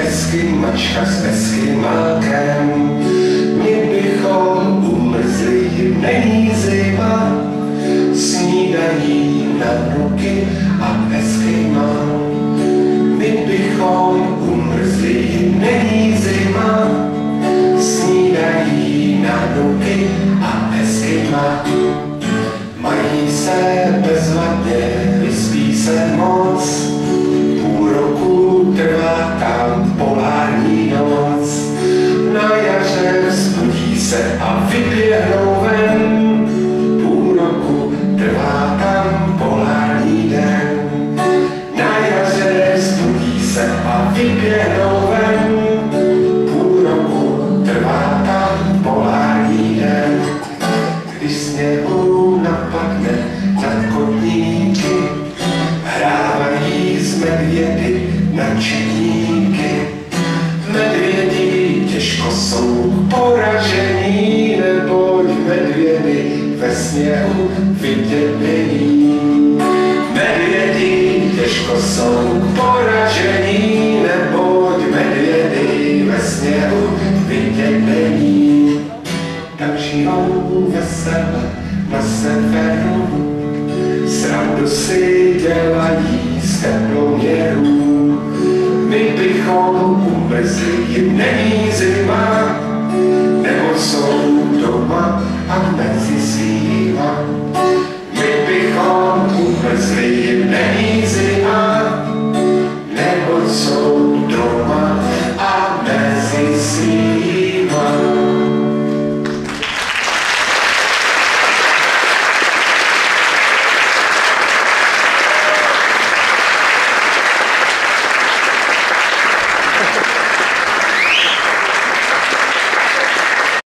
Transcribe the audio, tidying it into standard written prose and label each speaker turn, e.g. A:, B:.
A: Eskimačka s eskimákem, my bychom umrzli, není zima, snídaní na ruky a eskima. My bychom umrzli, není zima, snídaní na ruky a eskima. Mají se bezvadně, vyspí se moc, půl roku trvá tam polární noc. Na jaře vzbudí se a vyběhnou ven, půl roku trvá tam polární den. Na jaře vzbudí se a vyběhnou ven, půl roku trvá tam polární den. Když sněhu napadne nad kotníky, hrávají z medvědy na četníky. Medvědi těžko jsou poražení, neboť medvědy ve sněhu vidět není. Medvědi těžko jsou poražení, neboť medvědy ve sněhu vidět není. Tak žijou vesele na severu, srandu si dělají z teploměrů. My bychom umrzli, jim není zima, nebo jsou doma a mezi